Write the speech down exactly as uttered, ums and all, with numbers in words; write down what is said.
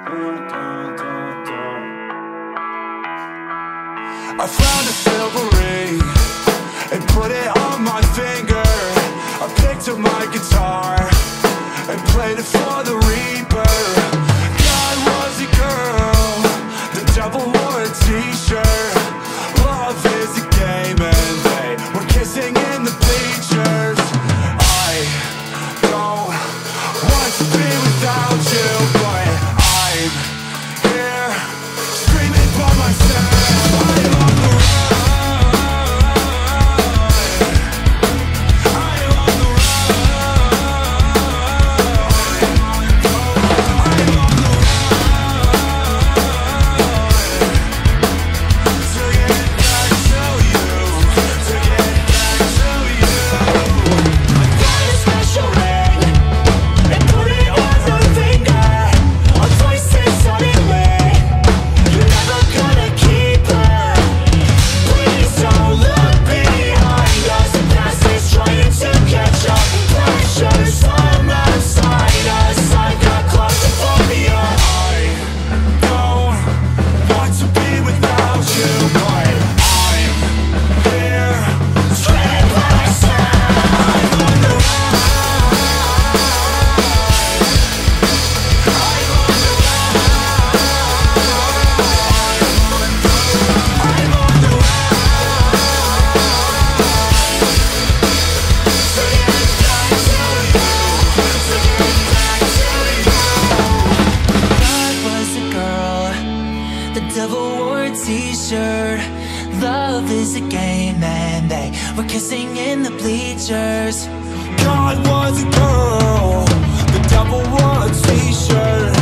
I found a silver ring and put it on my finger. I picked up my guitar and played it for the reaper. God was a girl, the devil wore a t-shirt. Love is a game and they were kissing in the bleachers. I don't want to be without you, but I'm here screaming by myself. I'm on the t-shirt. Love is a game and they were kissing in the bleachers. God was a girl, the devil wore a t-shirt.